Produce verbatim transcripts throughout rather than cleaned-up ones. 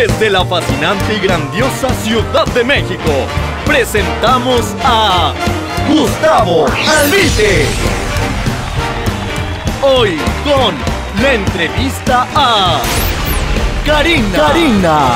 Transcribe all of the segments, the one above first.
Desde la fascinante y grandiosa Ciudad de México, presentamos a Gustavo Alvite. Hoy con la entrevista a Karina. Karina.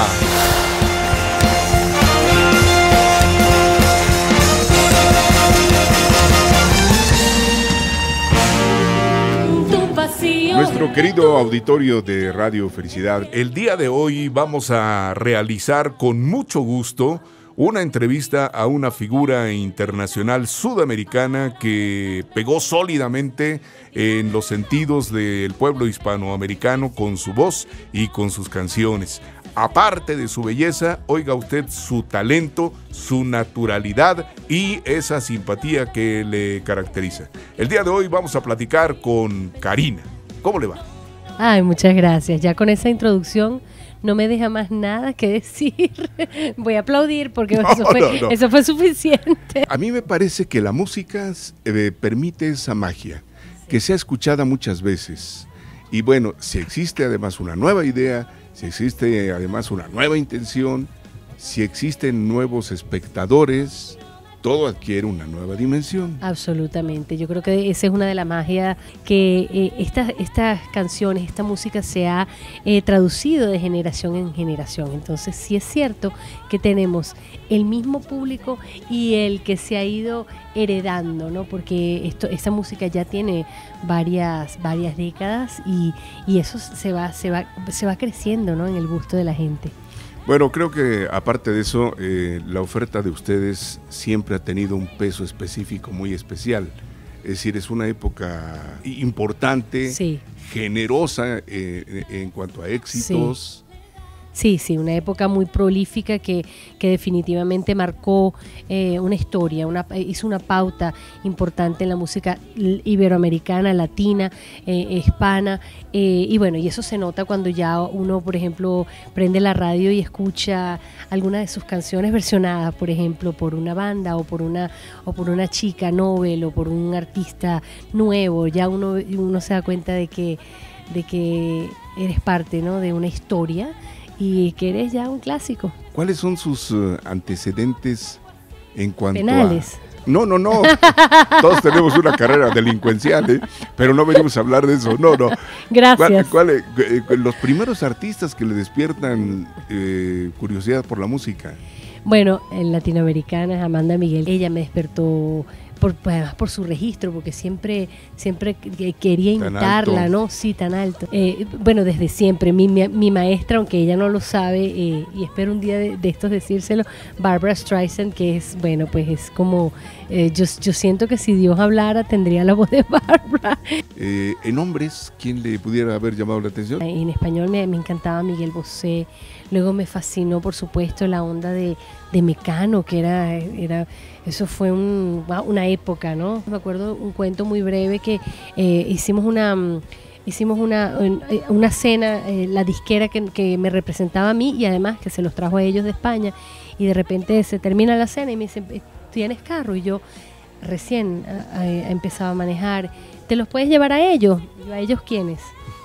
Nuestro querido auditorio de Radio Felicidad, el día de hoy vamos a realizar con mucho gusto una entrevista a una figura internacional sudamericana que pegó sólidamente en los sentidos del pueblo hispanoamericano con su voz y con sus canciones. Aparte de su belleza, oiga usted su talento, su naturalidad y esa simpatía que le caracteriza. El día de hoy vamos a platicar con Karina. ¿Cómo le va? Ay, muchas gracias. Ya con esa introducción no me deja más nada que decir. Voy a aplaudir porque no, eso, fue, no, no. eso fue suficiente. A mí me parece que la música eh, permite esa magia, sí. que sea escuchada muchas veces. Y bueno, si existe además una nueva idea, si existe además una nueva intención, si existen nuevos espectadores, todo adquiere una nueva dimensión. Absolutamente, yo creo que esa es una de las magias que eh, estas, estas canciones, esta música se ha eh, traducido de generación en generación. Entonces sí es cierto que tenemos el mismo público y el que se ha ido heredando, ¿no? Porque esto, esta música ya tiene varias, varias décadas y, y eso se va, se va, se va creciendo, ¿no? En el gusto de la gente. Bueno, creo que aparte de eso, eh, la oferta de ustedes siempre ha tenido un peso específico muy especial. Es decir, es una época importante, sí. generosa eh, en cuanto a éxitos. Sí. Sí, sí, una época muy prolífica que, que definitivamente marcó eh, una historia, una, hizo una pauta importante en la música iberoamericana, latina, eh, hispana, eh, y bueno, y eso se nota cuando ya uno, por ejemplo, prende la radio y escucha alguna de sus canciones versionadas, por ejemplo, por una banda o por una, o por una chica novel o por un artista nuevo, ya uno, uno se da cuenta de que, de que eres parte, ¿no? de una historia y que eres ya un clásico. ¿Cuáles son sus uh, antecedentes en cuanto penales? A... No, no, no. Todos tenemos una carrera delincuencial, ¿eh? Pero no venimos a hablar de eso. No, no. Gracias. ¿Cuál, cuál, eh, los primeros artistas que le despiertan eh, curiosidad por la música? Bueno, en latinoamericana, Amanda Miguel, ella me despertó por, pues, por su registro, porque siempre siempre quería imitarla, ¿no? Sí, tan alto. Eh, bueno, desde siempre, mi, mi, mi maestra, aunque ella no lo sabe, eh, y espero un día de, de estos decírselo, Barbra Streisand, que es, bueno, pues es como, eh, yo, yo siento que si Dios hablara, tendría la voz de Barbra. Eh, en hombres, ¿quién le pudiera haber llamado la atención? En español me, me encantaba Miguel Bosé. Luego me fascinó, por supuesto, la onda de, de Mecano, que era, era eso fue un, una época, ¿no? Me acuerdo un cuento muy breve que eh, hicimos una hicimos una, una cena, eh, la disquera que, que me representaba a mí y además que se los trajo a ellos de España, y de repente se termina la cena y me dicen, ¿tienes carro? Y yo recién eh, empezaba a manejar. ¿Te los puedes llevar a ellos? Y yo, ¿a ellos quiénes?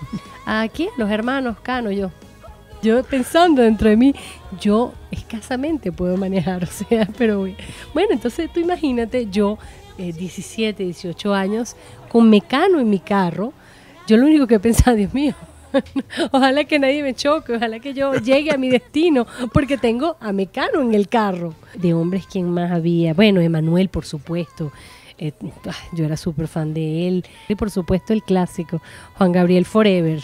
Aquí, los hermanos Cano. Yo Yo pensando dentro de mí, yo escasamente puedo manejar, o sea, pero bueno, entonces tú imagínate, yo, eh, diecisiete, dieciocho años, con Mecano en mi carro, yo lo único que pensaba, Dios mío, ojalá que nadie me choque, ojalá que yo llegue a mi destino, porque tengo a Mecano en el carro. De hombres, ¿quién más había? Bueno, Emanuel, por supuesto. Eh, yo era súper fan de él. Y por supuesto el clásico, Juan Gabriel Forever.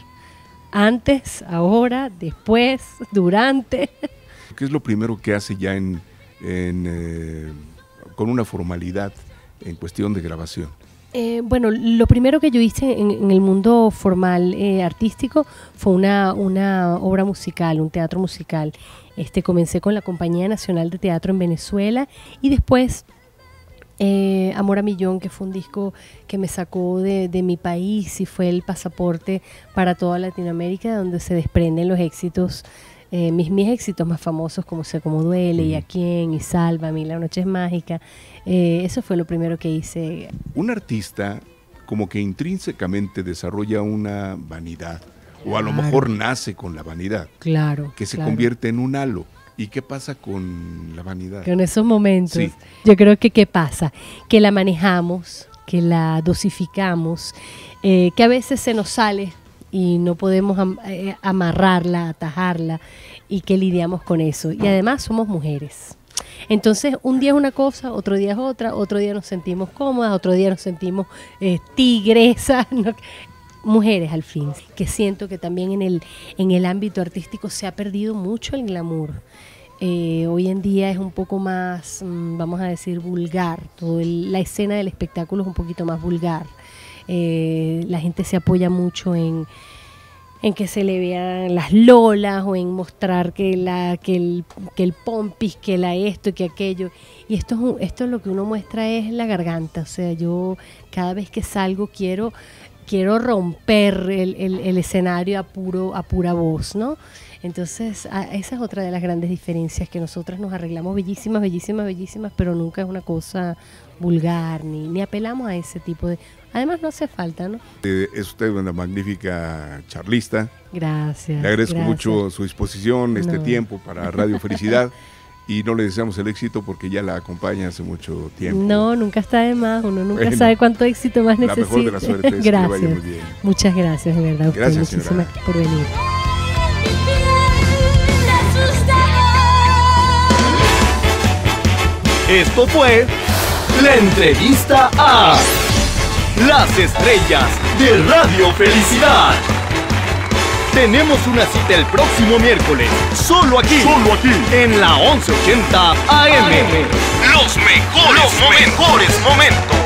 Antes, ahora, después, durante. ¿Qué es lo primero que hace ya en, en, eh, con una formalidad en cuestión de grabación? Eh, bueno, lo primero que yo hice en, en el mundo formal eh, artístico fue una, una obra musical, un teatro musical. Este, comencé con la Compañía Nacional de Teatro en Venezuela y después Eh, Amor a Millón, que fue un disco que me sacó de, de mi país y fue el pasaporte para toda Latinoamérica, donde se desprenden los éxitos, eh, mis, mis éxitos más famosos, como Sé Cómo Duele, mm. y A Quién, y Sálvame, y La Noche es Mágica. Eh, eso fue lo primero que hice. Un artista como que intrínsecamente desarrolla una vanidad, O a lo Claro. mejor nace con la vanidad, Claro. que se claro. convierte en un halo. ¿Y qué pasa con la vanidad? Que en esos momentos, Sí. yo creo que ¿qué pasa? Que la manejamos, que la dosificamos, eh, que a veces se nos sale y no podemos am- eh, amarrarla, atajarla, y que lidiamos con eso. Y además somos mujeres. Entonces, un día es una cosa, otro día es otra, otro día nos sentimos cómodas, otro día nos sentimos eh, tigresas, ¿no? Mujeres al fin, que siento que también en el, en el ámbito artístico se ha perdido mucho el glamour. Eh, hoy en día es un poco más, mm, vamos a decir, vulgar. Todo el- la escena del espectáculo es un poquito más vulgar. Eh, la gente se apoya mucho en, en que se le vean las lolas o en mostrar que, la, que, el, que el pompis, que la esto y que aquello. Y esto es, un- esto es lo que uno muestra es la garganta. O sea, yo cada vez que salgo quiero, quiero romper el, el- el escenario a, puro, a pura voz, ¿no? Entonces, a- esa es otra de las grandes diferencias, que nosotras nos arreglamos bellísimas, bellísimas, bellísimas, pero nunca es una cosa vulgar, ni, ni apelamos a ese tipo de... Además, no hace falta, ¿no? Eh, es usted una magnífica charlista. Gracias. Le agradezco gracias. mucho su disposición, este No. tiempo para Radio Felicidad. Y no le deseamos el éxito porque ya la acompaña hace mucho tiempo. No, nunca está de más, uno nunca Bueno, sabe cuánto éxito más la necesita. mejor de las suertes, que le vaya Gracias. muy bien. Muchas gracias, de verdad. a usted. Gracias, Muchísimas señora. gracias por venir. Esto fue la entrevista a las estrellas de Radio Felicidad. Tenemos una cita el próximo miércoles, solo aquí, solo aquí, en la once ochenta A M. Los mejores, Los mejores momentos.